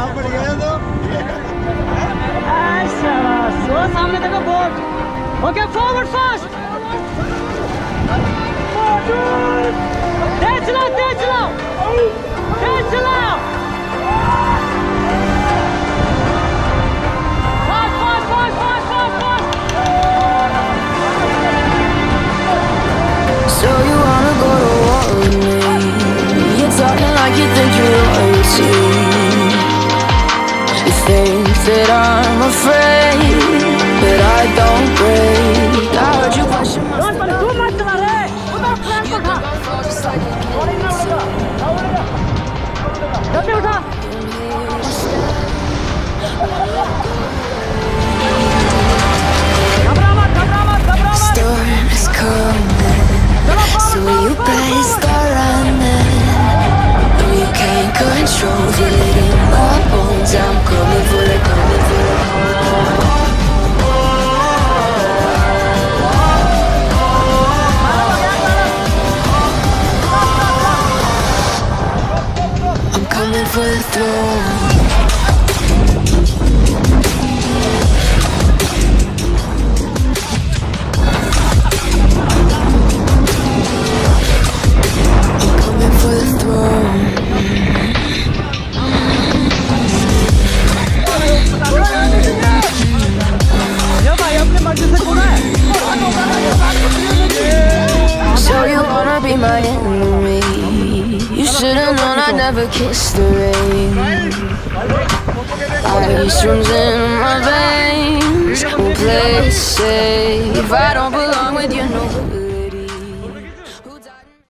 सामने देखो board. Okay forward fast. तेज चलाओ तेज चलाओ तेज चलाओ। Fast fast fast fast fast fast. So you wanna go to war with me? You're talking like you think you're royalty. You think that I'm afraid, but I don't break. I heard you question my Don't but too much चला रे। उधर flank पर खा। जल्दी उठा। घबरा मत घबरा मत घबरा मत। storm is coming, so you better start running. No, you can't control it in my bones. I'm coming for it, coming for it. I'm coming for the throne. So you wanna be my enemy? You should've known I'd never kiss the rain. Ice runs in my veins. Won't play it safe. I don't belong with you, no.